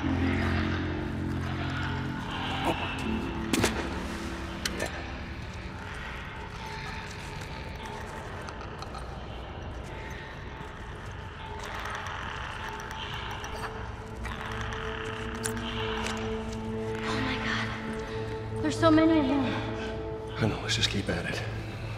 There's so many of them. I know, let's just keep at it.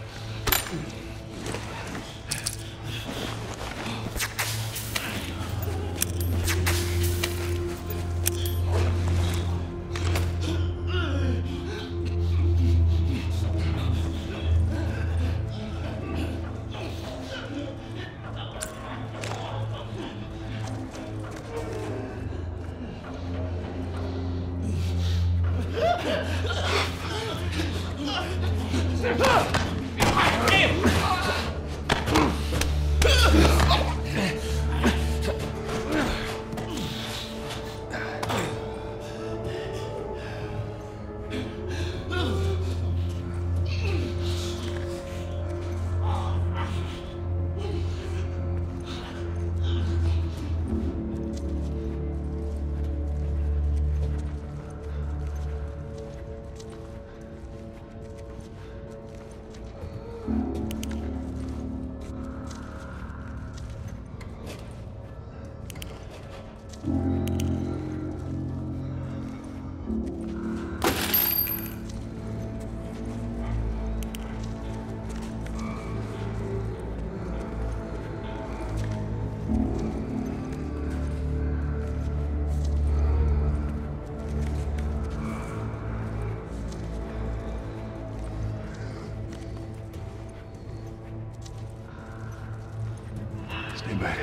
Stay back.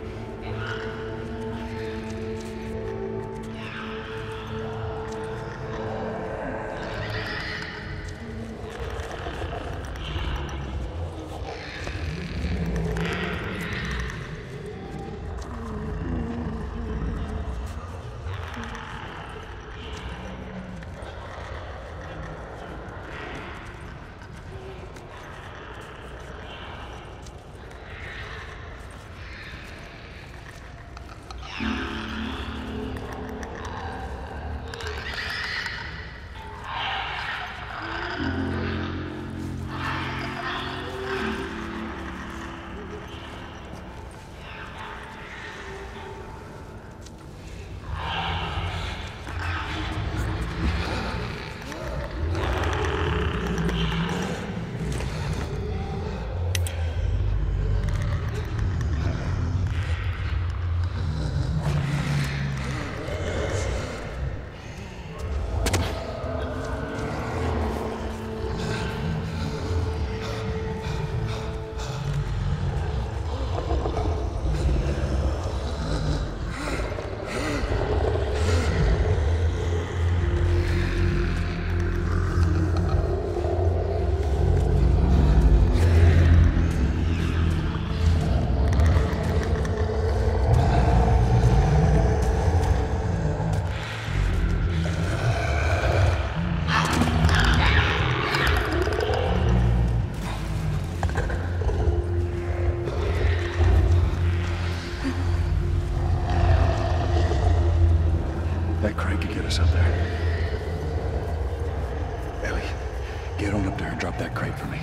That crate could get us up there. Ellie, get on up there and drop that crate for me.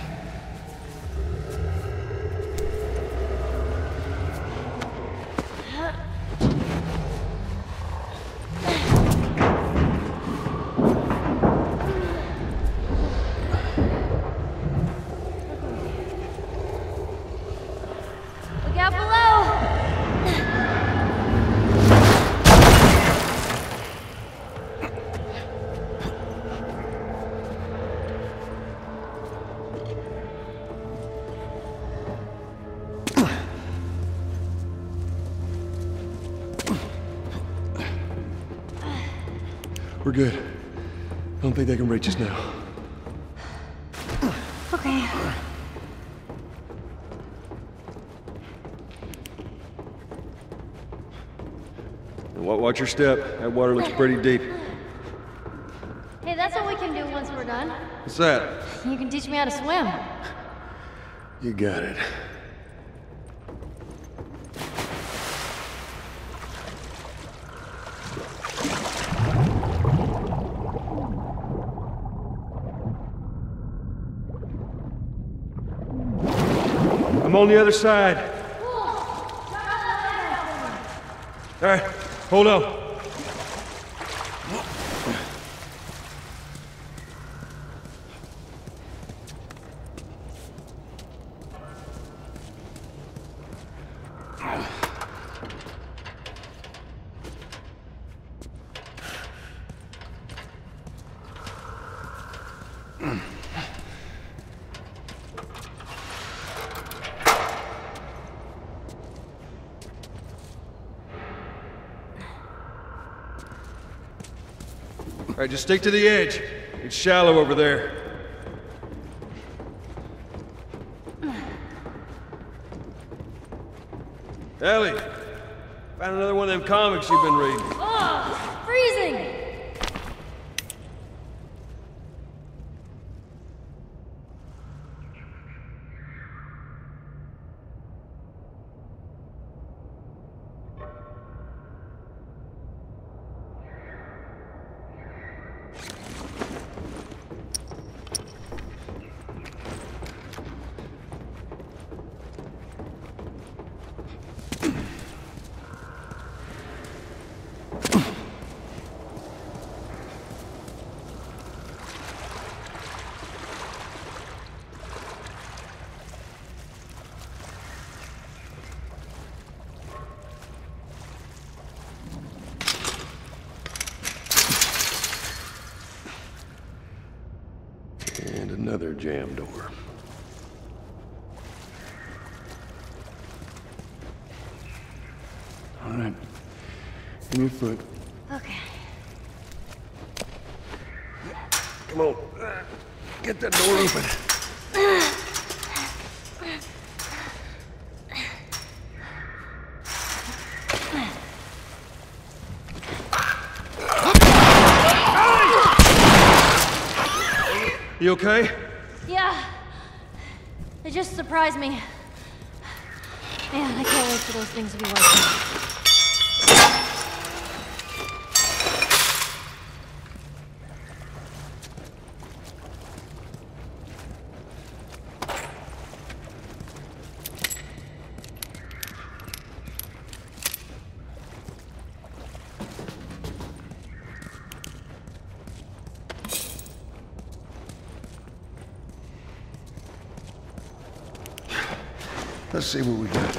Look out below! We're good. I don't think they can reach us now. Okay. Watch your step. That water looks pretty deep. Hey, that's what we can do once we're done. What's that? You can teach me how to swim. You got it. I'm on the other side. All right, hold on. All right, just stick to the edge. It's shallow over there. Ellie, found another one of them comics you've been reading. Oh, freezing! And another jam door. All right. Give me a foot. Okay. Come on. Get that door open. You okay? Yeah. They just surprised me. Man, I can't wait for those things to be working. Let's see what we got.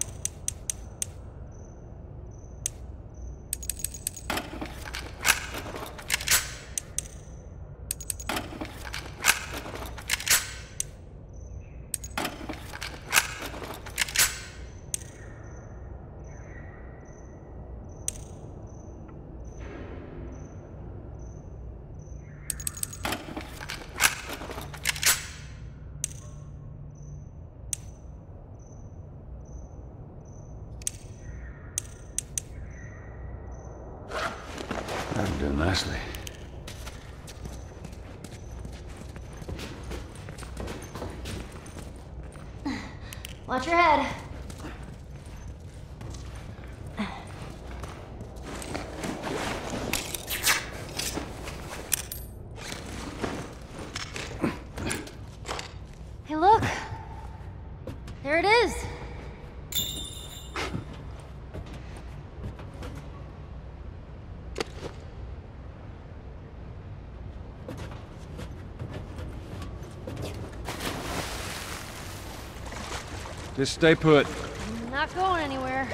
I'm doing nicely. Watch your head. Hey, look. There it is. Just stay put. Not going anywhere.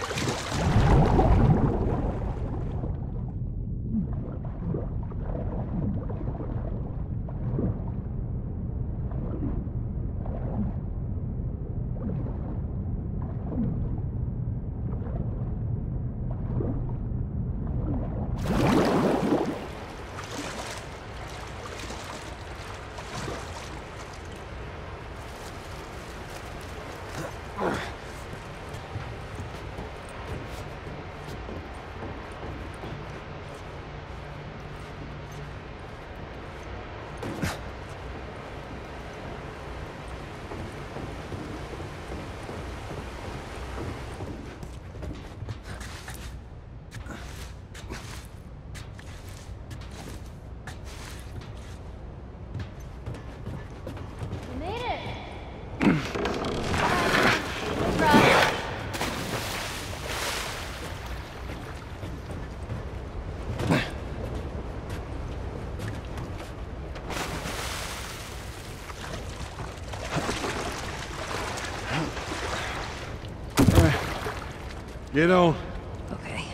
Get on. Okay.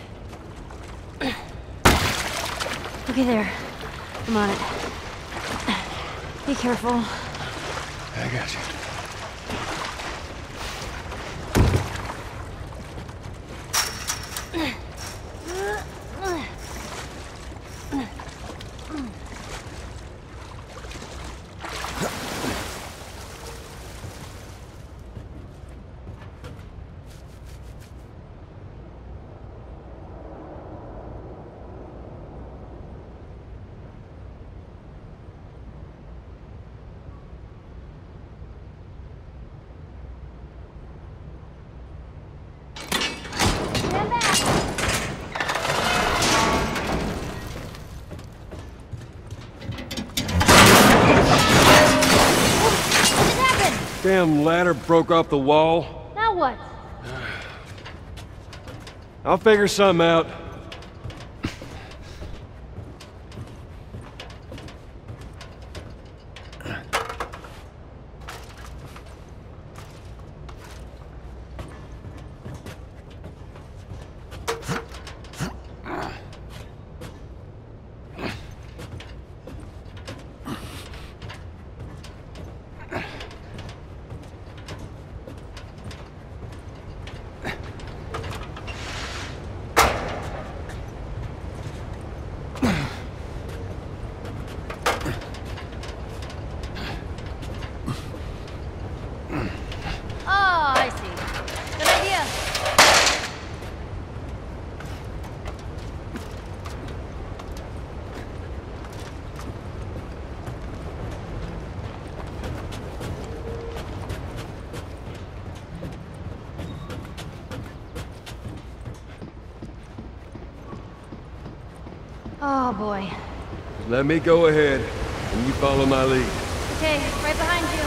Okay, there. I'm on it. Be careful. I got you. Damn ladder broke off the wall. Now what? I'll figure something out. Oh boy. Let me go ahead, and you follow my lead. Okay, right behind you.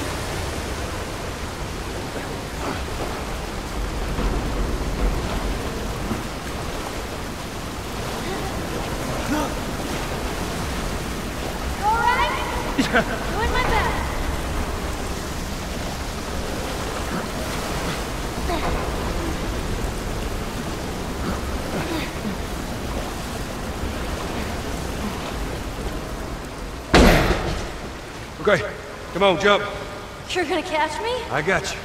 You alright? Doing my best. Okay, come on, jump. You're gonna catch me? I got you.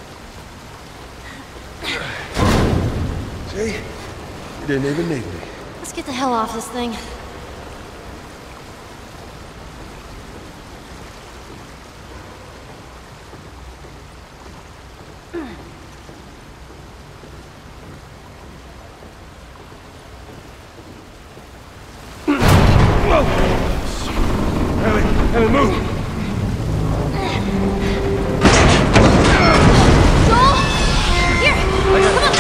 See? You didn't even need me. Let's get the hell off this thing. Ellie, move! Joel! Here! Come on!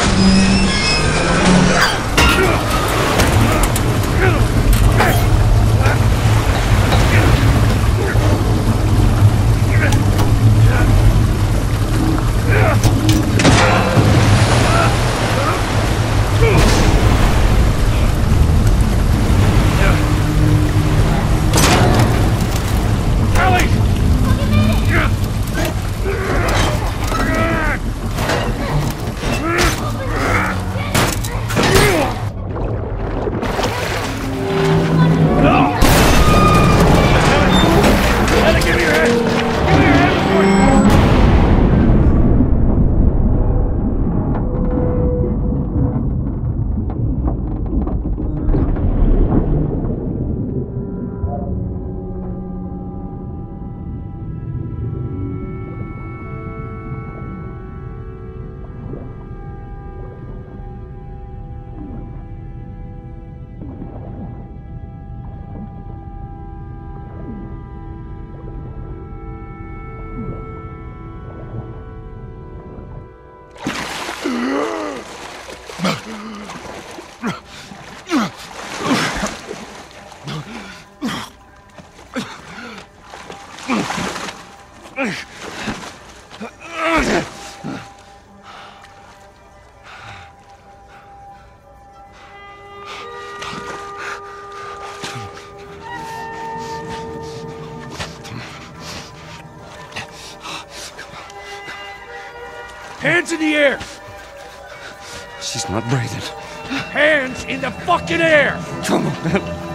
Hands in the air! She's not breathing. Hands in the fucking air! Come on, man.